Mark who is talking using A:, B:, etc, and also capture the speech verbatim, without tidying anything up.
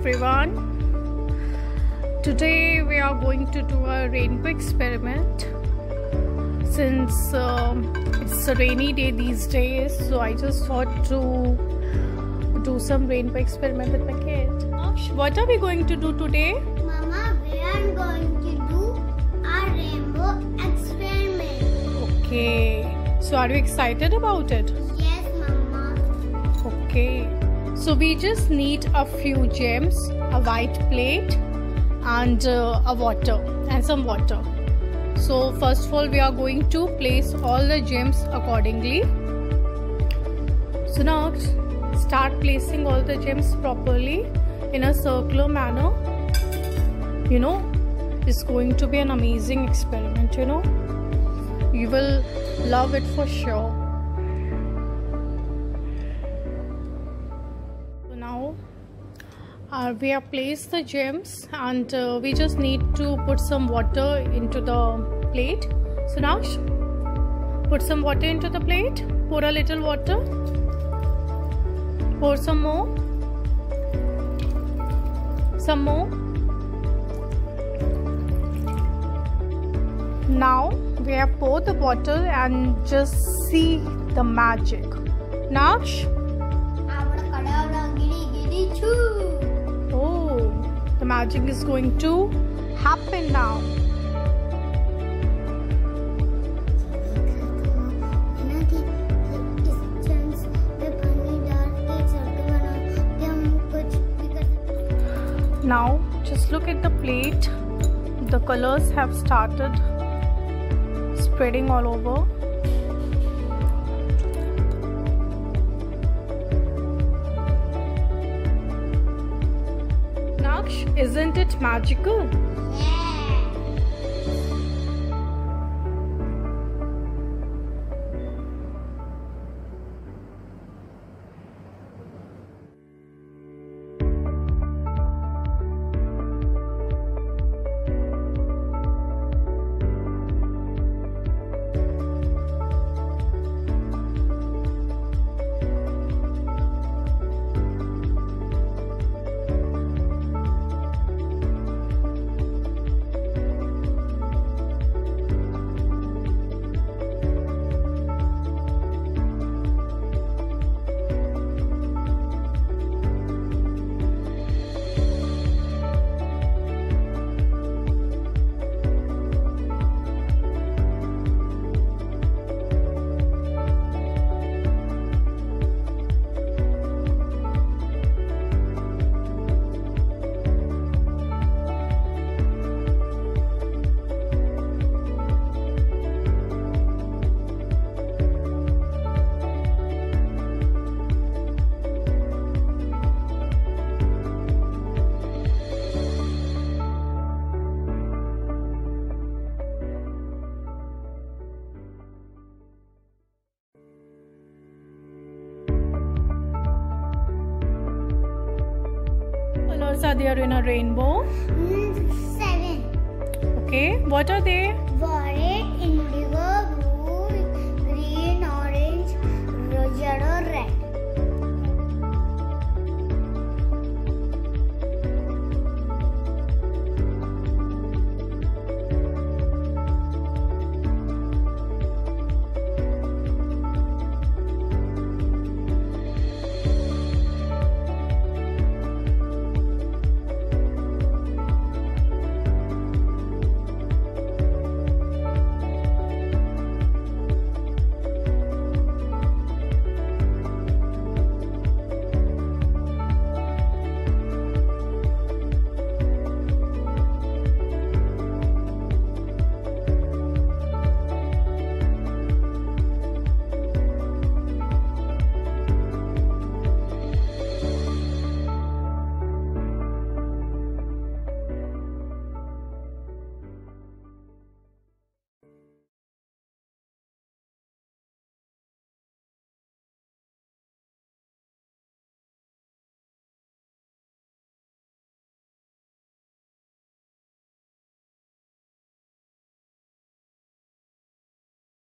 A: everyone. Today we are going to do a rainbow experiment. Since um, it's a rainy day these days, so I just thought to do some rainbow experiment with my kid. What are we going to do today?
B: Mama, we are going to do a rainbow experiment.
A: Okay, so are you excited about it?
B: Yes, Mama.
A: Okay, so we just need a few gems, a white plate and uh, a water and some water. So first of all we are going to place all the gems accordingly. So now start placing all the gems properly in a circular manner. You know, it's going to be an amazing experiment, you know. You will love it for sure. So now uh, we have placed the gems and uh, we just need to put some water into the plate. So now put some water into the plate. Pour a little water. Pour some more. Some more. Now we have poured the water and just see the magic. Naksh? Oh, the magic is going to happen now. Now just look at the plate. The colors have started spreading all over. Naksh, isn't it magical? Colors are there in a rainbow?
B: Mm, seven.
A: Okay, what are they?
B: Orange.